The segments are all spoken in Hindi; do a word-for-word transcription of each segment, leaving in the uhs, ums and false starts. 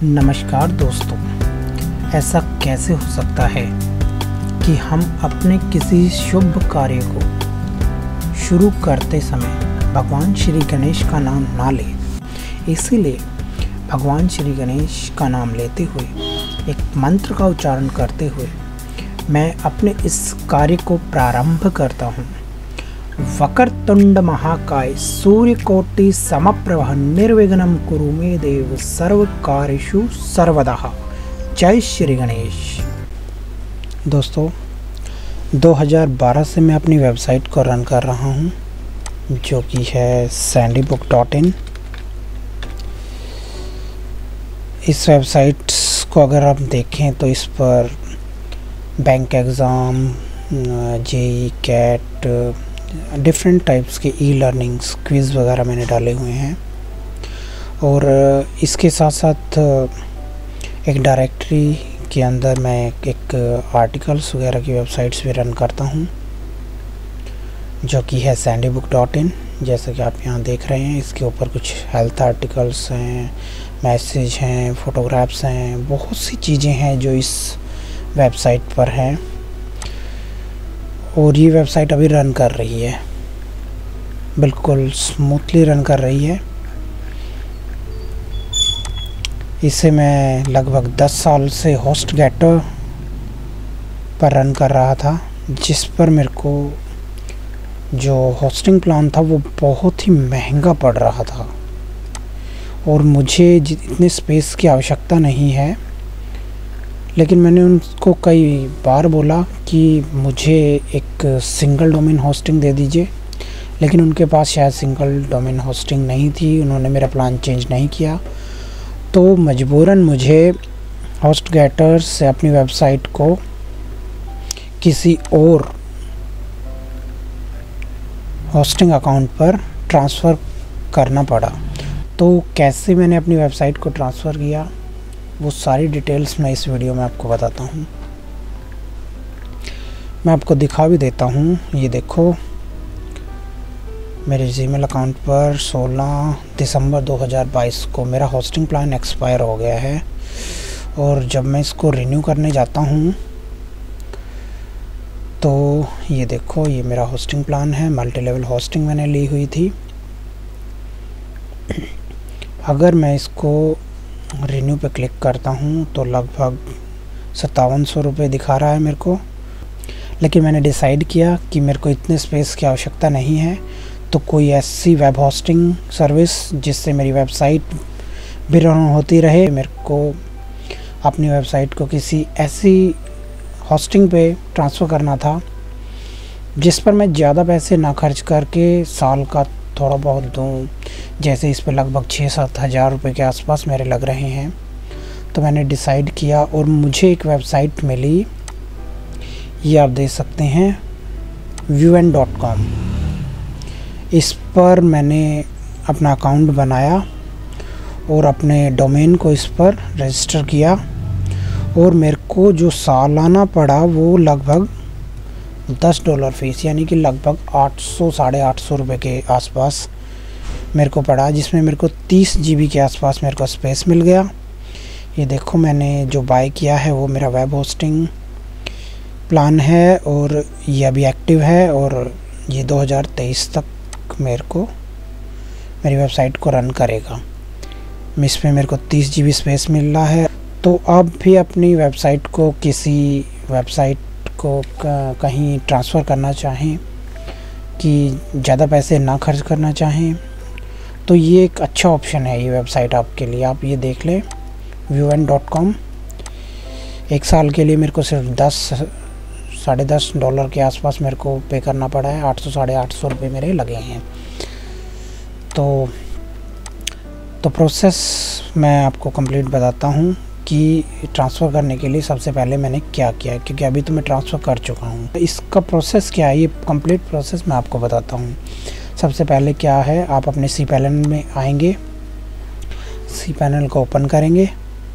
नमस्कार दोस्तों, ऐसा कैसे हो सकता है कि हम अपने किसी शुभ कार्य को शुरू करते समय भगवान श्री गणेश का नाम ना लें। इसीलिए भगवान श्री गणेश का नाम लेते हुए, एक मंत्र का उच्चारण करते हुए मैं अपने इस कार्य को प्रारंभ करता हूँ। वक्रतुंड महाकाय सूर्यकोटि समप्रभ निर्विघ्नं कुरु मे देव सर्व कार्येषु सर्वदा। जय श्री गणेश। दोस्तों, दो हज़ार बारह से मैं अपनी वेबसाइट को रन कर रहा हूँ, जो कि है सैंडी बुक डॉट इन। इस वेबसाइट को अगर आप देखें तो इस पर bank exam, JEE, CAT, different types के ई लर्निंग्स, क्विज़ वगैरह मैंने डाले हुए हैं। और इसके साथ साथ एक डायरेक्टरी के अंदर मैं एक आर्टिकल्स वगैरह की वेबसाइट्स भी रन करता हूं, जो कि है सैंडी बुक डॉट इन। जैसा कि आप यहां देख रहे हैं, इसके ऊपर कुछ हेल्थ आर्टिकल्स हैं, मैसेज हैं, फ़ोटोग्राफ्स हैं, बहुत सी चीज़ें हैं जो इस वेबसाइट पर हैं। और ये वेबसाइट अभी रन कर रही है, बिल्कुल स्मूथली रन कर रही है। इसे मैं लगभग दस साल से HostGator पर रन कर रहा था, जिस पर मेरे को जो होस्टिंग प्लान था वो बहुत ही महंगा पड़ रहा था और मुझे इतने स्पेस की आवश्यकता नहीं है। लेकिन मैंने उनको कई बार बोला कि मुझे एक सिंगल डोमेन होस्टिंग दे दीजिए, लेकिन उनके पास शायद सिंगल डोमेन होस्टिंग नहीं थी। उन्होंने मेरा प्लान चेंज नहीं किया, तो मजबूरन मुझे HostGator से अपनी वेबसाइट को किसी और होस्टिंग अकाउंट पर ट्रांसफ़र करना पड़ा। तो कैसे मैंने अपनी वेबसाइट को ट्रांसफ़र किया, वो सारी डिटेल्स मैं इस वीडियो में आपको बताता हूँ। मैं आपको दिखा भी देता हूँ। ये देखो, मेरे जीमेल अकाउंट पर सोलह दिसंबर दो हज़ार बाईस को मेरा होस्टिंग प्लान एक्सपायर हो गया है। और जब मैं इसको रिन्यू करने जाता हूँ तो ये देखो, ये मेरा होस्टिंग प्लान है। मल्टी लेवल होस्टिंग मैंने ली हुई थी। अगर मैं इसको रिन्यू पे क्लिक करता हूँ तो लगभग सत्तावन सौ रुपये दिखा रहा है मेरे को। लेकिन मैंने डिसाइड किया कि मेरे को इतने स्पेस की आवश्यकता नहीं है, तो कोई ऐसी वेब होस्टिंग सर्विस जिससे मेरी वेबसाइट भी रन होती रहे। मेरे को अपनी वेबसाइट को किसी ऐसी होस्टिंग पे ट्रांसफ़र करना था जिस पर मैं ज़्यादा पैसे ना खर्च करके साल का थोड़ा बहुत दूँ। जैसे इस पर लगभग छः सात हज़ार रुपये के आसपास मेरे लग रहे हैं। तो मैंने डिसाइड किया और मुझे एक वेबसाइट मिली, ये आप देख सकते हैं, व्यू एन डॉट कॉम। इस पर मैंने अपना अकाउंट बनाया और अपने डोमेन को इस पर रजिस्टर किया। और मेरे को जो सालाना पड़ा वो लगभग दस डॉलर फ़ीस, यानी कि लगभग आठ सौ साढ़े आठ सौ रुपये के आसपास मेरे को पड़ा, जिसमें मेरे को तीस जी बी के आसपास मेरे को स्पेस मिल गया। ये देखो, मैंने जो बाय किया है वो मेरा वेब होस्टिंग प्लान है और ये अभी एक्टिव है। और ये दो हज़ार तेईस तक मेरे को मेरी वेबसाइट को रन करेगा। इसमें मेरे को तीस जी बी स्पेस मिल रहा है। तो आप भी अपनी वेबसाइट को किसी वेबसाइट को कहीं ट्रांसफ़र करना चाहें, कि ज़्यादा पैसे ना खर्च करना चाहें, तो ये एक अच्छा ऑप्शन है ये वेबसाइट आपके लिए। आप ये देख लें, व्यू एन डॉट कॉम। एक साल के लिए मेरे को सिर्फ दस साढ़े दस डॉलर के आसपास मेरे को पे करना पड़ा है। आठ सौ साढ़े आठ सौ रुपये मेरे लगे हैं। तो तो प्रोसेस मैं आपको कंप्लीट बताता हूँ कि ट्रांसफ़र करने के लिए सबसे पहले मैंने क्या किया, क्योंकि अभी तो मैं ट्रांसफ़र कर चुका हूँ। इसका प्रोसेस क्या है, ये कंप्लीट प्रोसेस मैं आपको बताता हूँ। सबसे पहले क्या है, आप अपने सी पैनल में आएंगे, सी पैनल को ओपन करेंगे।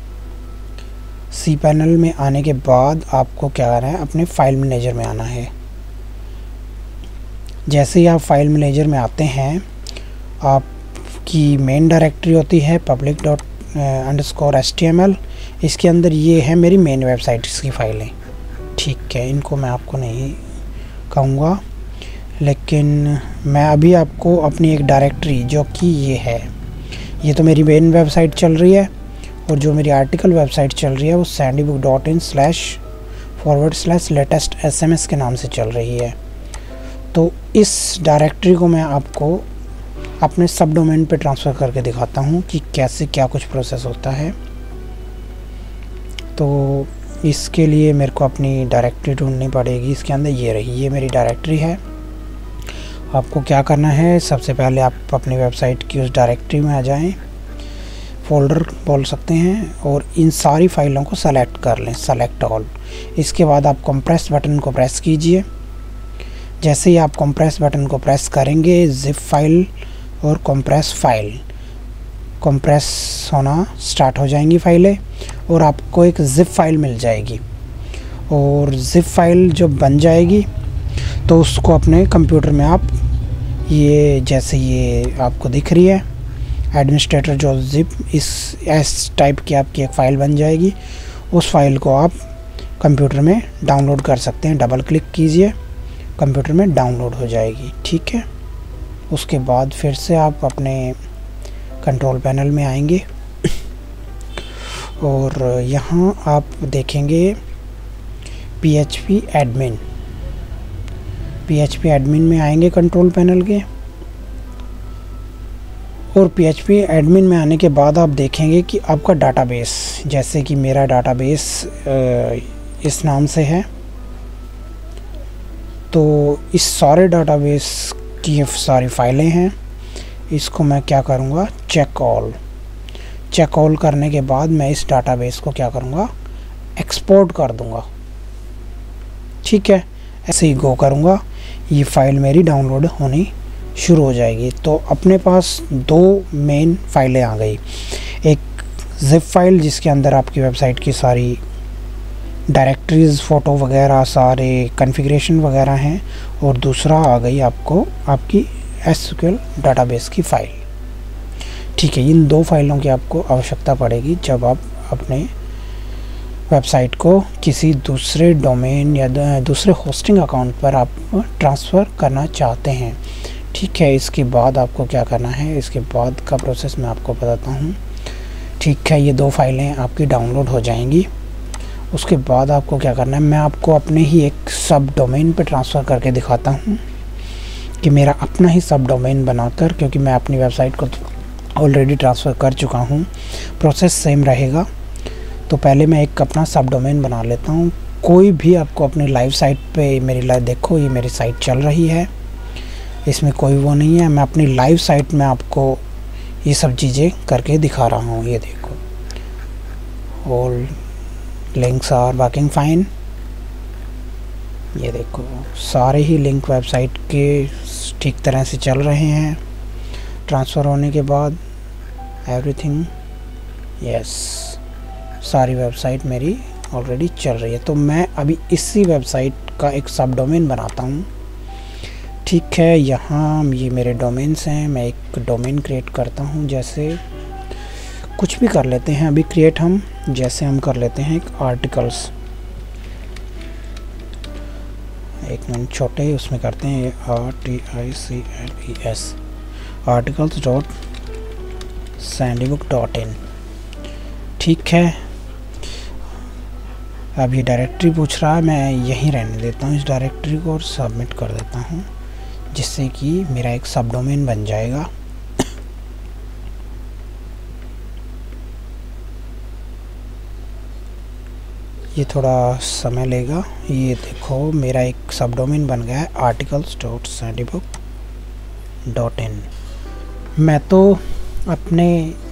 सी पैनल में आने के बाद आपको क्या करना है, अपने फाइल मैनेजर में आना है। जैसे ही आप फाइल मैनेजर में आते हैं, आपकी मेन डायरेक्टरी होती है public dot underscore H T M L. इसके अंदर ये है मेरी मेन वेबसाइट की फ़ाइलें। ठीक है, इनको मैं आपको नहीं कहूँगा, लेकिन मैं अभी आपको अपनी एक डायरेक्टरी जो कि ये है, ये तो मेरी मेन वेबसाइट चल रही है, और जो मेरी आर्टिकल वेबसाइट चल रही है वो Sandy book dot in slash forward slash latest S M S के नाम से चल रही है। तो इस डायरेक्टरी को मैं आपको अपने सब डोमेन पे ट्रांसफ़र करके दिखाता हूँ कि कैसे क्या कुछ प्रोसेस होता है। तो इसके लिए मेरे को अपनी डायरेक्टरी ढूंढनी पड़ेगी। इसके अंदर ये रही, ये मेरी डायरेक्टरी है। आपको क्या करना है, सबसे पहले आप अपनी वेबसाइट की उस डायरेक्टरी में आ जाएं, फ़ोल्डर बोल सकते हैं, और इन सारी फाइलों को सेलेक्ट कर लें, सेलेक्ट ऑल। इसके बाद आप कंप्रेस बटन को प्रेस कीजिए। जैसे ही आप कंप्रेस बटन को प्रेस करेंगे, ज़िप फाइल और कंप्रेस फाइल कंप्रेस होना स्टार्ट हो जाएंगी फाइलें, और आपको एक ज़िप फाइल मिल जाएगी। और ज़िप फाइल जब बन जाएगी तो उसको अपने कंप्यूटर में आप, ये जैसे ये आपको दिख रही है एडमिनिस्ट्रेटर जो ज़िप, इस एस टाइप की आपकी एक फ़ाइल बन जाएगी। उस फाइल को आप कंप्यूटर में डाउनलोड कर सकते हैं। डबल क्लिक कीजिए, कंप्यूटर में डाउनलोड हो जाएगी। ठीक है, उसके बाद फिर से आप अपने कंट्रोल पैनल में आएंगे और यहाँ आप देखेंगे P H P admin. P H P admin में आएंगे कंट्रोल पैनल के, और पी एच पी एडमिन में आने के बाद आप देखेंगे कि आपका डाटाबेस, जैसे कि मेरा डाटाबेस इस नाम से है, तो इस सारे डाटाबेस की सारी फाइलें हैं। इसको मैं क्या करूँगा, चेक ऑल। चेक ऑल करने के बाद मैं इस डाटाबेस को क्या करूँगा, एक्सपोर्ट कर दूँगा। ठीक है, ऐसे ही गो करूँगा, ये फ़ाइल मेरी डाउनलोड होनी शुरू हो जाएगी। तो अपने पास दो मेन फाइलें आ गई, एक ज़िप फाइल जिसके अंदर आपकी वेबसाइट की सारी डायरेक्टरीज़, फ़ोटो वगैरह, सारे कॉन्फ़िगरेशन वगैरह हैं, और दूसरा आ गई आपको आपकी एस क्यू एल डाटाबेस की फ़ाइल। ठीक है, इन दो फाइलों की आपको आवश्यकता पड़ेगी जब आप अपने वेबसाइट को किसी दूसरे डोमेन या दूसरे होस्टिंग अकाउंट पर आप ट्रांसफ़र करना चाहते हैं। ठीक है, इसके बाद आपको क्या करना है, इसके बाद का प्रोसेस मैं आपको बताता हूँ। ठीक है, ये दो फाइलें आपकी डाउनलोड हो जाएंगी। उसके बाद आपको क्या करना है, मैं आपको अपने ही एक सब डोमेन पे ट्रांसफ़र करके दिखाता हूँ कि मेरा अपना ही सब डोमेन बनाकर, क्योंकि मैं अपनी वेबसाइट को ऑलरेडी ट्रांसफ़र कर चुका हूँ, प्रोसेस सेम रहेगा। तो पहले मैं एक अपना सब डोमेन बना लेता हूँ। कोई भी आपको अपनी लाइव साइट पे, मेरी लाइव देखो, ये मेरी साइट चल रही है, इसमें कोई वो नहीं है। मैं अपनी लाइव साइट में आपको ये सब चीज़ें करके दिखा रहा हूँ। ये देखो, all links are working fine. ये देखो, सारे ही लिंक वेबसाइट के ठीक तरह से चल रहे हैं ट्रांसफ़र होने के बाद। एवरीथिंग यस, सारी वेबसाइट मेरी ऑलरेडी चल रही है। तो मैं अभी इसी वेबसाइट का एक सब डोमेन बनाता हूँ। ठीक है, यहाँ ये मेरे डोमेन्स हैं। मैं एक डोमेन क्रिएट करता हूँ, जैसे कुछ भी कर लेते हैं अभी क्रिएट हम, जैसे हम कर लेते हैं एक आर्टिकल्स, एक मिनट छोटे उसमें करते हैं, R T I C L E S, articles dot Sandy book dot in. ठीक है, अब ये डायरेक्टरी पूछ रहा है, मैं यहीं रहने देता हूँ इस डायरेक्टरी को और सबमिट कर देता हूँ, जिससे कि मेरा एक सब डोमेन बन जाएगा। ये थोड़ा समय लेगा। ये देखो, मेरा एक सब डोमेन बन गया है, articles dot Sandy book dot in. मैं तो अपने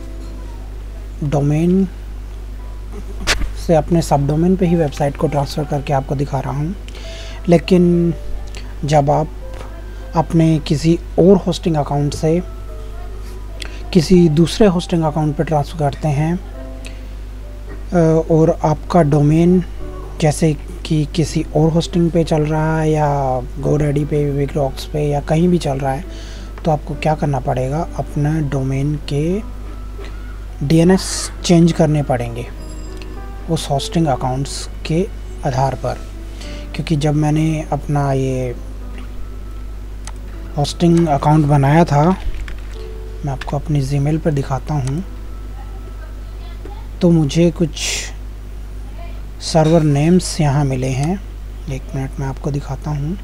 डोमेन से अपने सब डोमेन पे ही वेबसाइट को ट्रांसफ़र करके आपको दिखा रहा हूँ, लेकिन जब आप अपने किसी और होस्टिंग अकाउंट से किसी दूसरे होस्टिंग अकाउंट पे ट्रांसफ़र करते हैं और आपका डोमेन जैसे कि किसी और होस्टिंग पे चल रहा है या गोडैडी पे, विकरॉक्स पे या कहीं भी चल रहा है, तो आपको क्या करना पड़ेगा, अपना डोमेन के डीएनएस चेंज करने पड़ेंगे उस होस्टिंग अकाउंट्स के आधार पर, क्योंकि जब मैंने अपना ये होस्टिंग अकाउंट बनाया था, मैं आपको अपनी जीमेल पर दिखाता हूँ, तो मुझे कुछ सर्वर नेम्स यहाँ मिले हैं। एक मिनट में आपको दिखाता हूँ।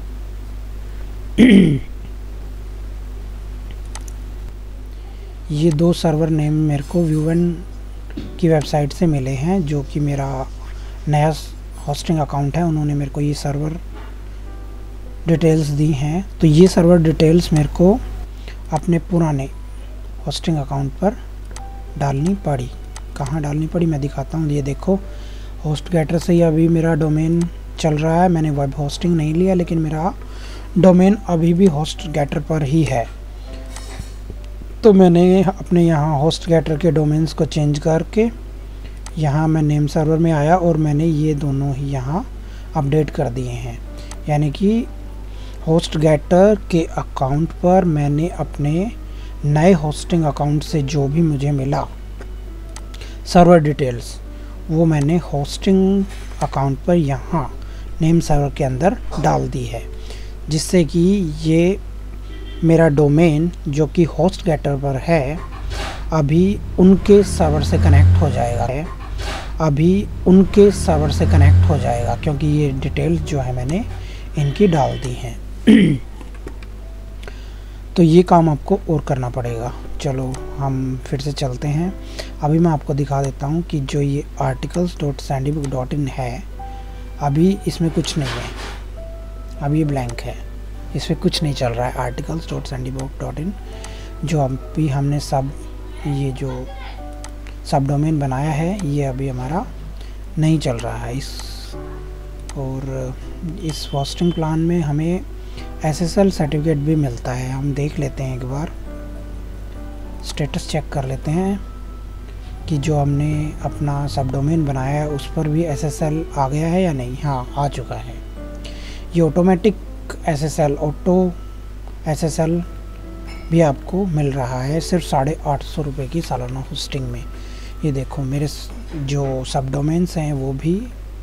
ये दो सर्वर नेम मेरे को व्यूवन की वेबसाइट से मिले हैं, जो कि मेरा नया होस्टिंग अकाउंट है। उन्होंने मेरे को ये सर्वर डिटेल्स दी हैं। तो ये सर्वर डिटेल्स मेरे को अपने पुराने होस्टिंग अकाउंट पर डालनी पड़ी। कहाँ डालनी पड़ी मैं दिखाता हूँ। ये देखो, होस्ट गेटर से ही अभी मेरा डोमेन चल रहा है। मैंने वेब होस्टिंग नहीं लिया, लेकिन मेरा डोमेन अभी भी होस्ट गेटर पर ही है। तो मैंने अपने यहाँ होस्ट गेटर के डोमेन्स को चेंज करके यहाँ मैं नेम सर्वर में आया और मैंने ये दोनों ही यहाँ अपडेट कर दिए हैं। यानी कि होस्ट गेटर के अकाउंट पर मैंने अपने नए होस्टिंग अकाउंट से जो भी मुझे मिला सर्वर डिटेल्स, वो मैंने होस्टिंग अकाउंट पर यहाँ नेम सर्वर के अंदर डाल दी है, जिससे कि ये मेरा डोमेन जो कि होस्ट गेटर पर है अभी उनके सर्वर से कनेक्ट हो जाएगा है अभी उनके सर्वर से कनेक्ट हो जाएगा क्योंकि ये डिटेल्स जो है मैंने इनकी डाल दी हैं। तो ये काम आपको और करना पड़ेगा। चलो हम फिर से चलते हैं। अभी मैं आपको दिखा देता हूँ कि जो ये articles dot Sandybook dot in है, अभी इसमें कुछ नहीं है, अभी ये ब्लैंक है, इसमें कुछ नहीं चल रहा है। Articles dot Sandybook dot in जो अभी हमने सब ये जो सब डोमेन बनाया है, ये अभी हमारा नहीं चल रहा है। इस और इस होस्टिंग प्लान में हमें एसएसएल सर्टिफिकेट भी मिलता है। हम देख लेते हैं, एक बार स्टेटस चेक कर लेते हैं कि जो हमने अपना सब डोमेन बनाया है उस पर भी एसएसएल आ गया है या नहीं। हाँ, आ चुका है। ये ऑटोमेटिक एसएसएल ऑटो एसएसएल भी आपको मिल रहा है सिर्फ साढ़े आठ सौ रुपये की सालाना होस्टिंग में। ये देखो, मेरे जो सब डोमेन्स हैं वो भी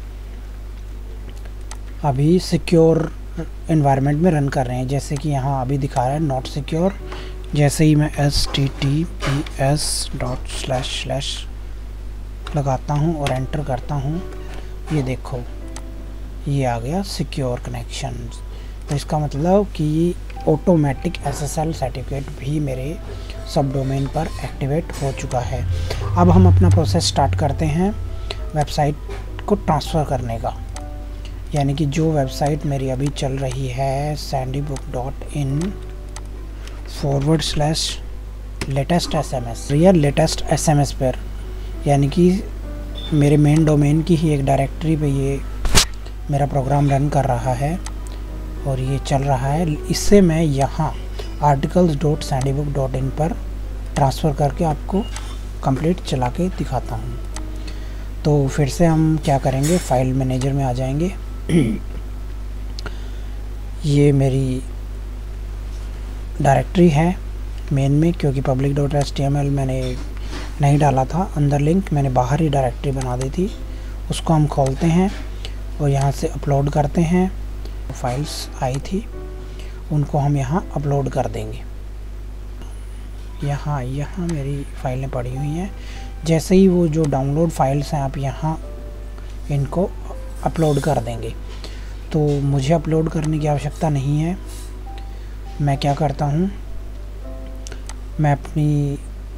अभी सिक्योर एनवायरनमेंट में रन कर रहे हैं। जैसे कि यहाँ अभी दिखा रहा है नॉट सिक्योर। जैसे ही मैं H T T P S dot slash slash लगाता हूँ और एंटर करता हूँ, ये देखो ये आ गया सिक्योर कनेक्शन। तो इसका मतलब कि ऑटोमेटिक एसएसएल सर्टिफिकेट भी मेरे सब डोमेन पर एक्टिवेट हो चुका है। अब हम अपना प्रोसेस स्टार्ट करते हैं वेबसाइट को ट्रांसफ़र करने का। यानी कि जो वेबसाइट मेरी अभी चल रही है Sandybook dot in forward slash latest S M S, या लेटेस्ट एस एम एस पर, यानी कि मेरे मेन डोमेन की ही एक डायरेक्टरी पे ये मेरा प्रोग्राम रन कर रहा है और ये चल रहा है। इससे मैं यहाँ articles dot Sandybook dot in पर ट्रांसफ़र करके आपको कंप्लीट चला के दिखाता हूँ। तो फिर से हम क्या करेंगे, फाइल मैनेजर में आ जाएंगे। ये मेरी डायरेक्टरी है मेन में, क्योंकि public dot H T M L मैंने नहीं डाला था अंदर लिंक, मैंने बाहर ही डायरेक्टरी बना दी थी। उसको हम खोलते हैं और यहाँ से अपलोड करते हैं। फाइल्स आई थी उनको हम यहाँ अपलोड कर देंगे। यहाँ यहाँ मेरी फाइलें पड़ी हुई हैं। जैसे ही वो जो डाउनलोड फाइल्स हैं आप यहाँ इनको अपलोड कर देंगे। तो मुझे अपलोड करने की आवश्यकता नहीं है। मैं क्या करता हूँ, मैं अपनी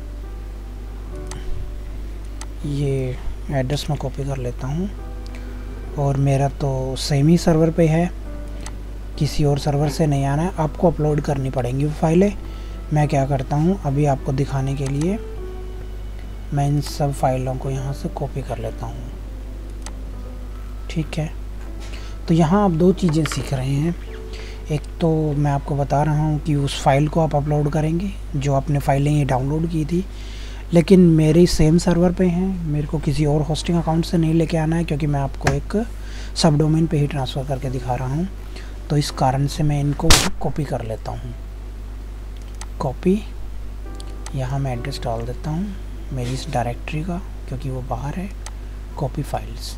ये एड्रेस में कॉपी कर लेता हूँ और मेरा तो सेम ही सर्वर पे है, किसी और सर्वर से नहीं आना है। आपको अपलोड करनी पड़ेंगी वो फाइलें। मैं क्या करता हूँ, अभी आपको दिखाने के लिए मैं इन सब फाइलों को यहाँ से कॉपी कर लेता हूँ। ठीक है, तो यहाँ आप दो चीज़ें सीख रहे हैं। एक तो मैं आपको बता रहा हूँ कि उस फाइल को आप अपलोड करेंगे जो आपने फाइलें ये डाउनलोड की थी, लेकिन मेरी सेम सर्वर पे हैं, मेरे को किसी और होस्टिंग अकाउंट से नहीं लेके आना है, क्योंकि मैं आपको एक सब डोमेन पे ही ट्रांसफ़र करके दिखा रहा हूँ। तो इस कारण से मैं इनको कॉपी कर लेता हूँ। कॉपी, यहाँ मैं एड्रेस डाल देता हूँ मेरी इस डायरेक्टरी का, क्योंकि वो बाहर है। कॉपी फाइल्स,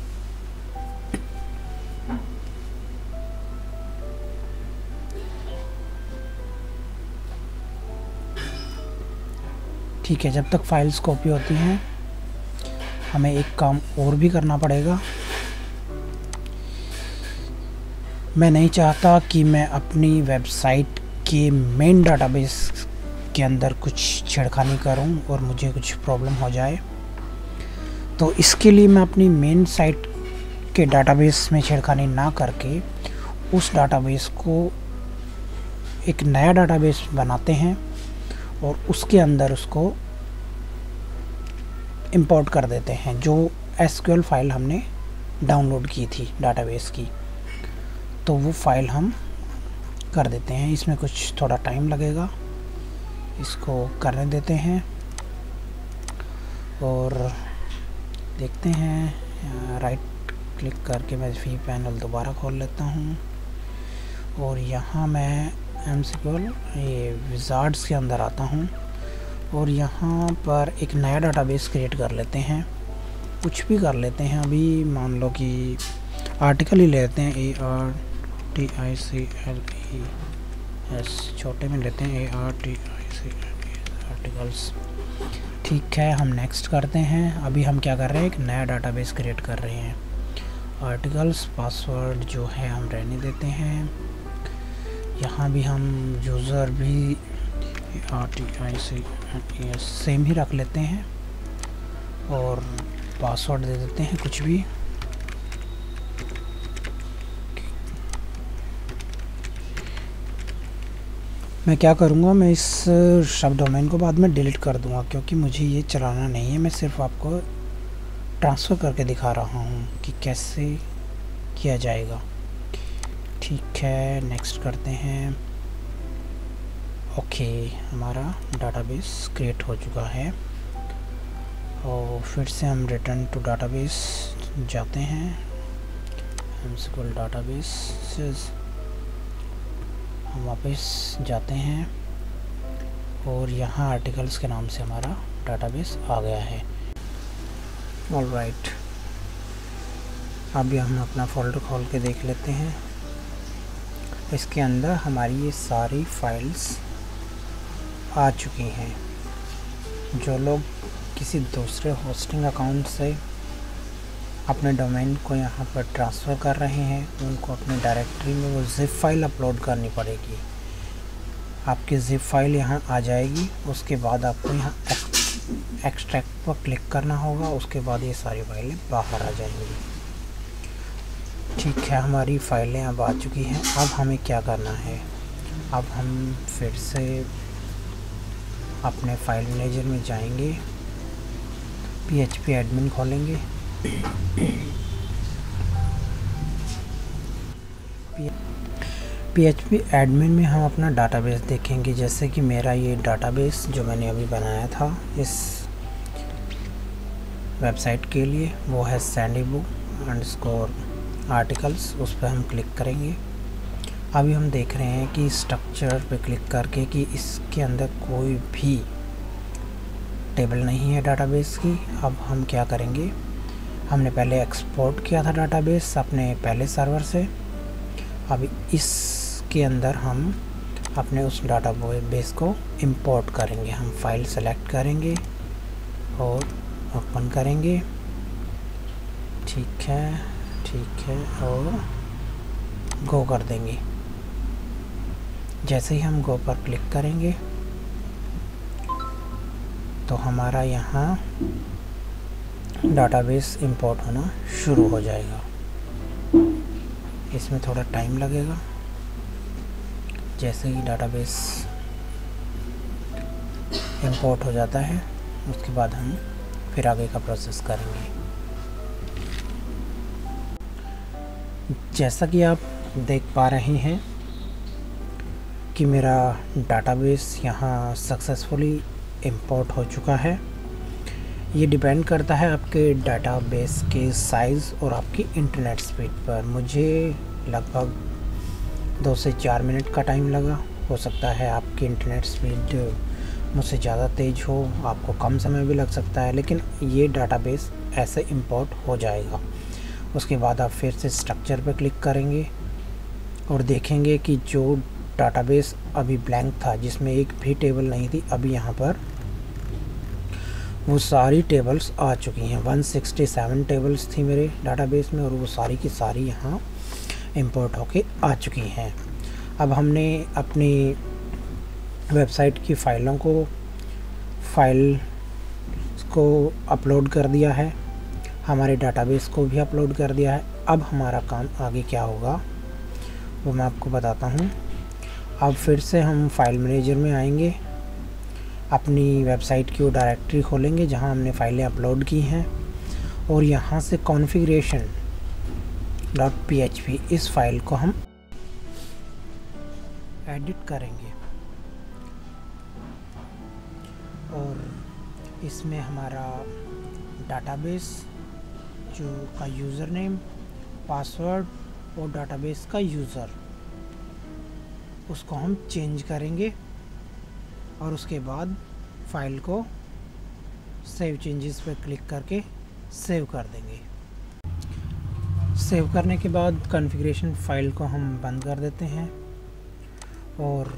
ठीक है। जब तक फाइल्स कॉपी होती हैं हमें एक काम और भी करना पड़ेगा। मैं नहीं चाहता कि मैं अपनी वेबसाइट के मेन डाटाबेस के अंदर कुछ छेड़खानी करूं और मुझे कुछ प्रॉब्लम हो जाए। तो इसके लिए मैं अपनी मेन साइट के डाटाबेस में छेड़खानी ना करके उस डाटाबेस को एक नया डाटाबेस बनाते हैं और उसके अंदर उसको इंपोर्ट कर देते हैं, जो एसक्यूएल फाइल हमने डाउनलोड की थी डाटाबेस की। तो वो फाइल हम कर देते हैं। इसमें कुछ थोड़ा टाइम लगेगा, इसको करने देते हैं और देखते हैं। राइट क्लिक करके मैं वी पैनल दोबारा खोल लेता हूँ और यहाँ मैं एमसीक्यूएल ये विजार्ड्स के अंदर आता हूँ और यहाँ पर एक नया डाटाबेस क्रिएट कर लेते हैं। कुछ भी कर लेते हैं, अभी मान लो कि आर्टिकल ही लेते हैं, A R T I C L E S, छोटे में लेते हैं, A R T I C L E articles. ठीक है, हम नेक्स्ट करते हैं। अभी हम क्या कर रहे हैं, एक नया डाटाबेस क्रिएट कर रहे हैं। आर्टिकल्स पासवर्ड जो है हम रहने देते हैं। यहाँ भी हम यूज़र भी R T I C L E S same ही रख लेते हैं और पासवर्ड दे देते हैं कुछ भी। मैं क्या करूँगा, मैं इस सब डोमेन को बाद में डिलीट कर दूँगा क्योंकि मुझे ये चलाना नहीं है। मैं सिर्फ आपको ट्रांसफ़र करके दिखा रहा हूँ कि कैसे किया जाएगा। ठीक है, नेक्स्ट करते हैं। ओके, हमारा डाटाबेस क्रिएट हो चुका है और फिर से हम रिटर्न टू डाटाबेस जाते हैं। एमसीक्यूएल डाटाबेस हम वापस जाते हैं और यहाँ आर्टिकल्स के नाम से हमारा डाटाबेस आ गया है। ऑलराइट, अभी हम अपना फोल्डर खोल के देख लेते हैं। इसके अंदर हमारी ये सारी फाइल्स आ चुकी हैं। जो लोग किसी दूसरे होस्टिंग अकाउंट से अपने डोमेन को यहाँ पर ट्रांसफ़र कर रहे हैं, उनको अपने डायरेक्टरी में वो ज़िप फाइल अपलोड करनी पड़ेगी। आपकी ज़िप फाइल यहाँ आ जाएगी, उसके बाद आपको यहाँ एक्सट्रैक्ट पर क्लिक करना होगा, उसके बाद ये सारी फाइलें बाहर आ जाएंगी। ठीक है, हमारी फाइलें अब आ चुकी हैं। अब हमें क्या करना है, अब हम फिर से अपने फाइल मैनेजर में जाएंगे, पीएचपी एडमिन खोलेंगे। पीएचपी एडमिन में हम अपना डाटाबेस देखेंगे। जैसे कि मेरा ये डाटाबेस जो मैंने अभी बनाया था इस वेबसाइट के लिए, वो है सैंडीबुक अंडरस्कोर आर्टिकल्स। उस पर हम क्लिक करेंगे। अभी हम देख रहे हैं कि स्ट्रक्चर पे क्लिक करके कि इसके अंदर कोई भी टेबल नहीं है डाटाबेस की। अब हम क्या करेंगे, हमने पहले एक्सपोर्ट किया था डाटाबेस अपने पहले सर्वर से। अब इसके अंदर हम अपने उस डाटाबेस को इंपोर्ट करेंगे। हम फाइल सेलेक्ट करेंगे और ओपन करेंगे। ठीक है, ठीक है, और गो कर देंगे। जैसे ही हम गो पर क्लिक करेंगे तो हमारा यहाँ डाटाबेस इंपोर्ट होना शुरू हो जाएगा। इसमें थोड़ा टाइम लगेगा। जैसे ही डाटाबेस इंपोर्ट हो जाता है उसके बाद हम फिर आगे का प्रोसेस करेंगे। जैसा कि आप देख पा रहे हैं कि मेरा डाटाबेस यहाँ सक्सेसफुली इंपोर्ट हो चुका है। ये डिपेंड करता है आपके डाटाबेस के साइज़ और आपकी इंटरनेट स्पीड पर। मुझे लगभग दो से चार मिनट का टाइम लगा। हो सकता है आपकी इंटरनेट स्पीड मुझसे ज़्यादा तेज़ हो, आपको कम समय भी लग सकता है, लेकिन ये डाटाबेस ऐसे इंपोर्ट हो जाएगा। उसके बाद आप फिर से स्ट्रक्चर पर क्लिक करेंगे और देखेंगे कि जो डाटाबेस अभी ब्लैंक था, जिसमें एक भी टेबल नहीं थी, अभी यहाँ पर वो सारी टेबल्स आ चुकी हैं। एक सौ सड़सठ टेबल्स थी मेरे डाटाबेस में और वो सारी की सारी यहाँ इंपोर्ट होके आ चुकी हैं। अब हमने अपनी वेबसाइट की फ़ाइलों को फाइल को अपलोड कर दिया है, हमारे डाटाबेस को भी अपलोड कर दिया है। अब हमारा काम आगे क्या होगा वो मैं आपको बताता हूँ। अब फिर से हम फाइल मैनेजर में आएंगे, अपनी वेबसाइट की वो डायरेक्टरी खोलेंगे जहाँ हमने फ़ाइलें अपलोड की हैं और यहाँ से configuration dot P H P इस फाइल को हम एडिट करेंगे और इसमें हमारा डाटाबेस जो का यूज़र नेम, पासवर्ड और डाटाबेस का यूज़र, उसको हम चेंज करेंगे और उसके बाद फाइल को सेव चेंजेस पर क्लिक करके सेव कर देंगे। सेव करने के बाद कॉन्फ़िगरेशन फ़ाइल को हम बंद कर देते हैं और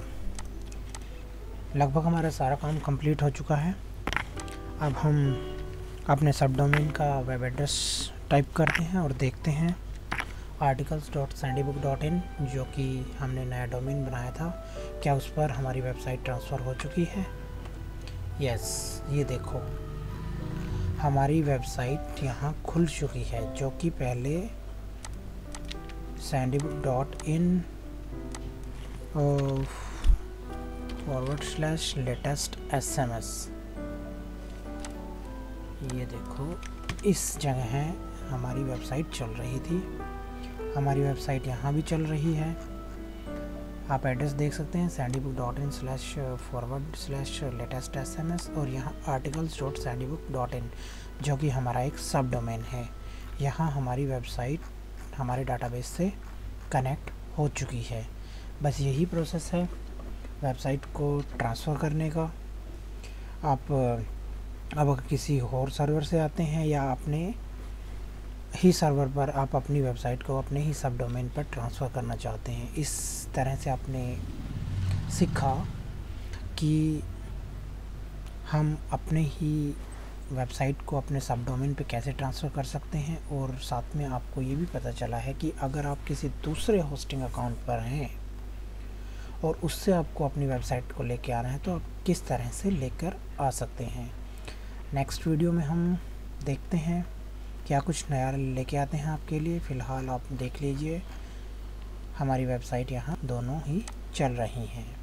लगभग हमारा सारा काम कंप्लीट हो चुका है। अब हम अपने सब डोमेन का वेब एड्रेस टाइप करते हैं और देखते हैं articles dot Sandy book dot in, जो कि हमने नया डोमेन बनाया था, क्या उस पर हमारी वेबसाइट ट्रांसफ़र हो चुकी है। यस, ये देखो हमारी वेबसाइट यहाँ खुल चुकी है, जो कि पहले sandy book dot in forward slash latest S M S, ये देखो इस जगह है हमारी वेबसाइट चल रही थी। हमारी वेबसाइट यहाँ भी चल रही है, आप एड्रेस देख सकते हैं sandy book dot in slash forward slash latest S M S और यहाँ articles dot Sandy book dot in, जो कि हमारा एक सब डोमेन है। यहाँ हमारी वेबसाइट हमारे डाटाबेस से कनेक्ट हो चुकी है। बस यही प्रोसेस है वेबसाइट को ट्रांसफ़र करने का। आप अब अगर किसी और सर्वर से आते हैं या अपने ही सर्वर पर आप अपनी वेबसाइट को अपने ही सब डोमेन पर ट्रांसफ़र करना चाहते हैं, इस तरह से आपने सीखा कि हम अपने ही वेबसाइट को अपने सब डोमेन पे कैसे ट्रांसफ़र कर सकते हैं। और साथ में आपको ये भी पता चला है कि अगर आप किसी दूसरे होस्टिंग अकाउंट पर हैं और उससे आपको अपनी वेबसाइट को लेके आना है तो आप किस तरह से लेकर आ सकते हैं। नेक्स्ट वीडियो में हम देखते हैं क्या कुछ नया लेके आते हैं आपके लिए। फ़िलहाल आप देख लीजिए हमारी वेबसाइट यहाँ दोनों ही चल रही हैं।